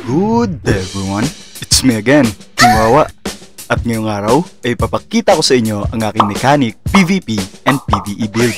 Good day everyone, it's me again, King Wawa. At ngayong araw ay papakita ko sa inyo ang aking mechanic, PvP and PvE build.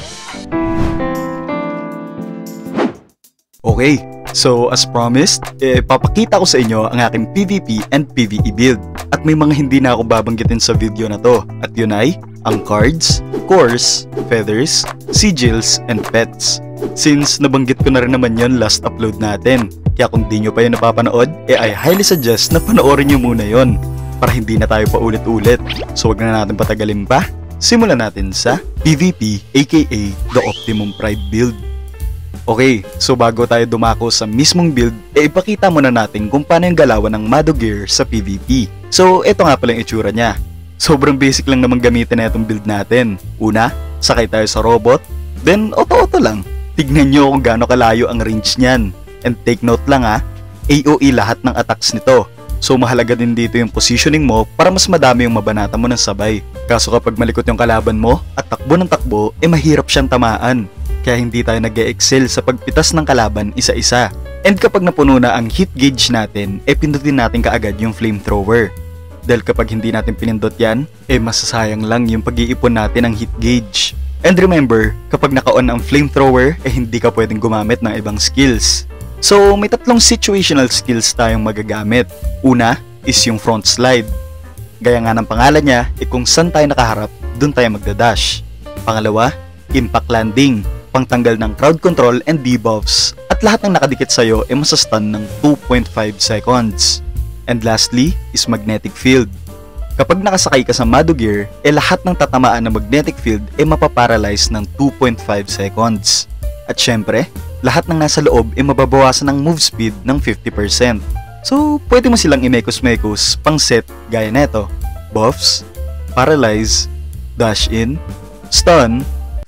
Okay, so as promised, papakita ko sa inyo ang aking PvP and PvE build. At may mga hindi na ako babanggitin sa video na to. At yun ay ang cards, cores, feathers, sigils, and pets. Since nabanggit ko na rin naman yun last upload natin, kaya kung di nyo pa yun napapanood, I highly suggest na panoorin nyo muna yun para hindi na tayo paulit-ulit. So wag na natin patagalin pa, simulan natin sa PvP aka the Optimum Pride build. Okay, so bago tayo dumako sa mismong build, ipakita muna natin kung paano yung galawan ng Madogear sa PvP. So ito nga pala yung itsura niya. Sobrang basic lang naman gamitin na itong build natin. Una, sakay tayo sa robot, then auto-auto lang. Tignan nyo kung gaano kalayo ang range niyan. And take note lang AOE lahat ng attacks nito. So mahalaga din dito yung positioning mo para mas madami yung mabanata mo ng sabay. Kaso kapag malikot yung kalaban mo at takbo ng takbo, mahirap siyang tamaan. Kaya hindi tayo nag-e-excel sa pagpitas ng kalaban isa-isa. And kapag napuno na ang hit gauge natin, pindutin natin kaagad yung flamethrower. Dahil kapag hindi natin pinindot yan, masasayang lang yung pag-iipon natin ng hit gauge. And remember, kapag naka-on ang flamethrower, hindi ka pwedeng gumamit ng ibang skills. So, may tatlong situational skills tayong magagamit. Una is yung front slide. Gaya nga ng pangalan niya, kung saan tayo nakaharap, dun tayo magdadash. Pangalawa, impact landing, pangtanggal ng crowd control and debuffs. At lahat ng nakadikit sa'yo masastun ng 2.5 seconds. And lastly is magnetic field. Kapag nakasakay ka sa Madogear, lahat ng tatamaan ng magnetic field mapaparalyze ng 2.5 seconds. At syempre, lahat ng nasa loob mababawasan ng move speed ng 50%. So, pwede mo silang imekos-mekos pang set gaya neto: buffs, paralyze, dash in, stun,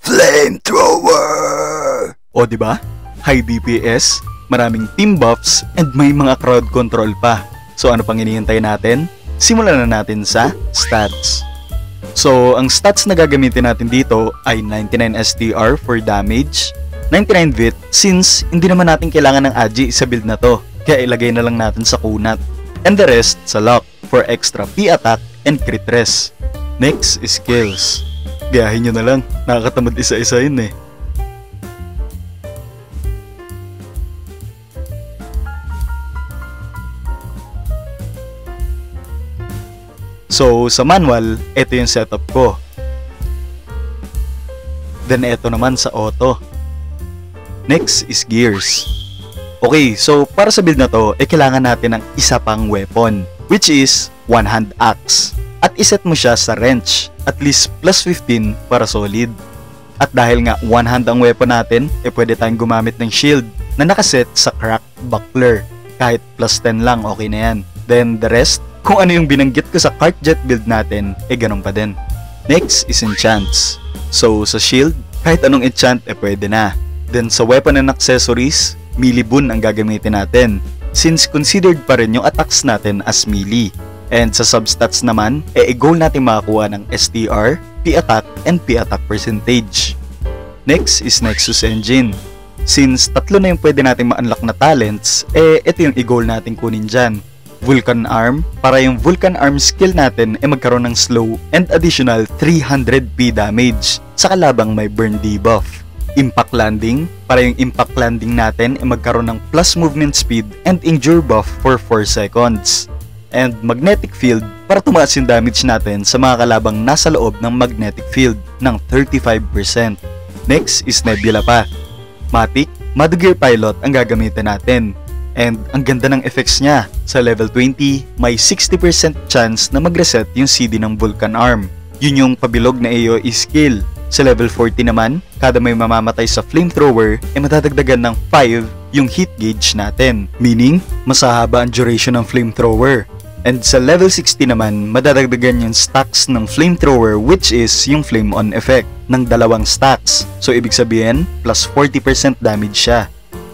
flamethrower! O diba? High DPS, maraming team buffs, and may mga crowd control pa. So ano pang hinihintay natin? Simulan na natin sa stats. So, ang stats na gagamitin natin dito ay 99 STR for damage, 99 Vit since hindi naman natin kailangan ng Agi sa build na to, kaya ilagay na lang natin sa kunat. And the rest sa lock for extra P attack and crit res. Next is skills. Gayahin nyo na lang, nakakatamad isa-isa yun So, sa manual, ito yung setup ko. Then, ito naman sa auto. Next is gears. Okay, so para sa build na to, kailangan natin ng isa pang weapon, which is one hand axe. At iset mo siya sa wrench, at least plus 15 para solid. At dahil nga one hand ang weapon natin, pwede tayong gumamit ng shield na nakaset sa cracked buckler. Kahit plus 10 lang, okay na yan. Then the rest, kung ano yung binanggit ko sa Cartjet build natin, ganun pa din. Next is enchants. So sa shield, kahit anong enchant pwede na. Then sa weapon and accessories, melee boon ang gagamitin natin, since considered pa rin yung attacks natin as melee. And sa substats naman, goal natin makakuha ng STR, P-attack, and P-attack percentage. Next is Nexus Engine. Since tatlo na yung pwede natin ma-unlock na talents, ito yung i-goal natin kunin dyan. Vulcan Arm, para yung Vulcan Arm skill natin magkaroon ng slow and additional 300 P damage sa kalabang may burn debuff. Impact Landing, para yung Impact Landing natin magkaroon ng plus movement speed and endure buff for 4 seconds. And Magnetic Field, para tumaas yung damage natin sa mga kalabang nasa loob ng magnetic field ng 35%. Next is Nebula Path. Matic, Madogear Pilot ang gagamitin natin. And ang ganda ng effects niya. Sa level 20, may 60% chance na mag-reset yung CD ng Vulcan Arm. Yun yung pabilog na AOE skill. Sa level 40 naman, kada may mamamatay sa flamethrower, madadagdagan ng 5 yung hit gauge natin. Meaning, mas hahaba ang duration ng flamethrower. And sa level 60 naman, madadagdagan yung stacks ng flamethrower, which is yung flame on effect ng 2 stacks. So ibig sabihin, plus 40% damage siya.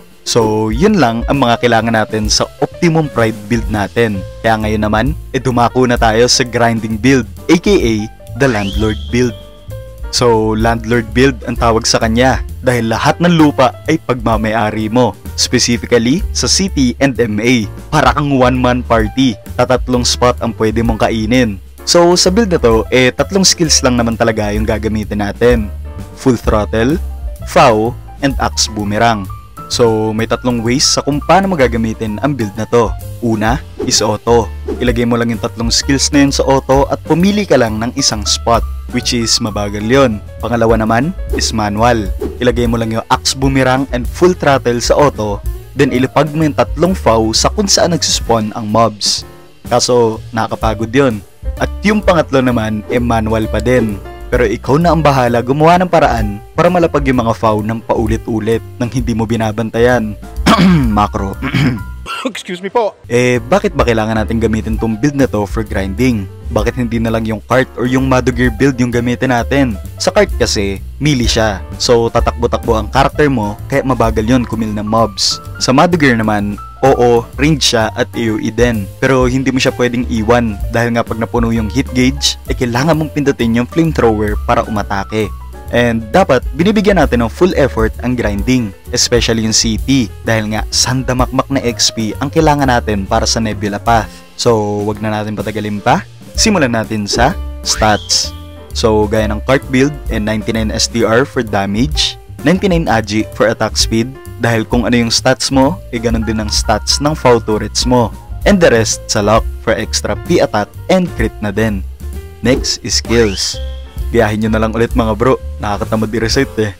So, yun lang ang mga kailangan natin sa Optimum Pride build natin. Kaya ngayon naman, dumako na tayo sa grinding build, aka the Landlord build. So, Landlord build ang tawag sa kanya dahil lahat ng lupa ay pagmamay-ari mo. Specifically, sa CT and MA. Para kang one-man party. Tatlong spot ang pwede mong kainin. So, sa build na to, tatlong skills lang naman talaga yung gagamitin natin. Full Throttle, FAO, and Axe Boomerang. So, may tatlong ways sa kung paano magagamitin ang build na to. Una is auto. Ilagay mo lang yung tatlong skills na yun sa auto at pumili ka lang ng isang spot, which is mabagal yon. Pangalawa naman is manual. Ilagay mo lang yung Axe Boomerang and Full Throttle sa auto, then ilipag mo yung tatlong FAO sa kung saan nagsispawn ang mobs. Kaso, nakakapagod yon. At yung pangatlo naman, manual pa din. Pero ikaw na ang bahala gumawa ng paraan para malapag yung mga FAO ng paulit-ulit nang hindi mo binabantayan. Macro. Excuse me po. Bakit ba kailangan natin gamitin tong build na to for grinding? Bakit hindi na lang yung cart or yung Madogear build yung gamitin natin? Sa cart kasi, melee siya. So, tatakbo-takbo ang character mo, kaya mabagal yon kumil ng mobs. Sa Madogear naman, oo, range siya at AoE din. Pero hindi mo siya pwedeng iwan dahil nga pag napuno yung hit gauge, kailangan mong pindutin yung flamethrower para umatake. And dapat binibigyan natin ng full effort ang grinding, especially yung CT dahil nga sandamakmak na XP ang kailangan natin para sa Nebula Path. So, wag na natin patagalin pa. Simulan natin sa stats. So, gaya ng cart build and 99 STR for damage, 99 Agi for attack speed, dahil kung ano yung stats mo, ganun din ang stats ng FAO turrets mo. And the rest sa lock for extra P attack and crit na din. Next is skills. Gayahin nyo na lang ulit mga bro, nakakatamad i-recite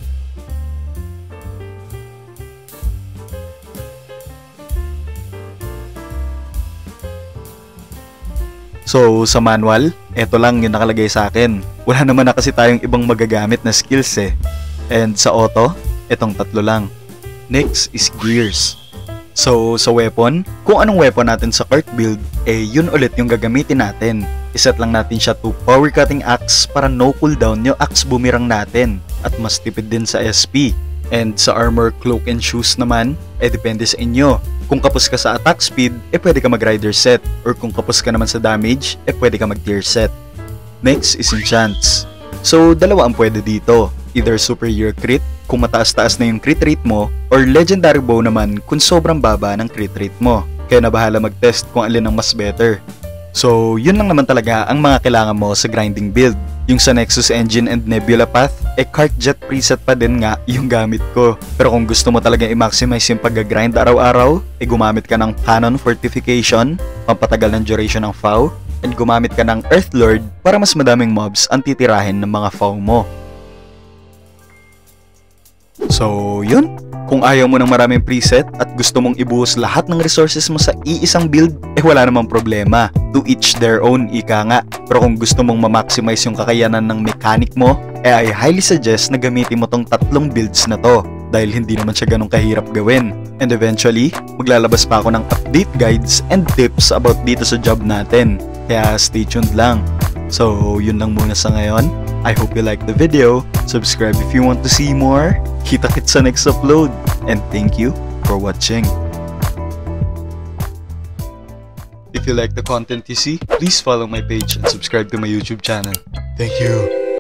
So, sa manual, eto lang yung nakalagay sa akin. Wala naman na kasi tayong ibang magagamit na skills And sa auto, etong tatlo lang. Next is gears. So, sa weapon, kung anong weapon natin sa cart build, yun ulit yung gagamitin natin. Iset lang natin siya to power cutting axe para no cooldown yung Axe Boomerang natin at mas tipid din sa SP. And sa armor, cloak, and shoes naman, depende sa inyo. Kung kapos ka sa attack speed, pwede ka mag rider set. Or kung kapos ka naman sa damage, pwede ka mag tier set. Next is enchants. So, dalawa ang pwede dito. Either superior crit, kung mataas-taas na yung crit rate mo, or legendary bow naman kung sobrang baba ng crit rate mo. Kaya na bahala mag-test kung alin ang mas better. So, yun lang naman talaga ang mga kailangan mo sa grinding build. Yung sa Nexus Engine and Nebula Path, cart jet preset pa din nga yung gamit ko. Pero kung gusto mo talaga i-maximize yung pag-grind araw-araw, gumamit ka ng Cannon Fortification, pampatagal ng duration ng FAO, and gumamit ka ng Earthlord para mas madaming mobs ang titirahin ng mga FAO mo. So, yun. Kung ayaw mo ng maraming preset at gusto mong ibuhos lahat ng resources mo sa iisang build, wala namang problema. To each their own, ika nga. Pero kung gusto mong ma-maximize yung kakayanan ng mechanic mo, I highly suggest na gamitin mo tong tatlong builds na to. Dahil hindi naman siya ganun kahirap gawin. And eventually, maglalabas pa ako ng update guides and tips about dito sa job natin. Kaya stay tuned lang. So, yun lang muna sa ngayon. I hope you liked the video. Subscribe if you want to see more. Kita-kits sa next upload. And thank you for watching. If you like the content you see, please follow my page and subscribe to my YouTube channel. Thank you.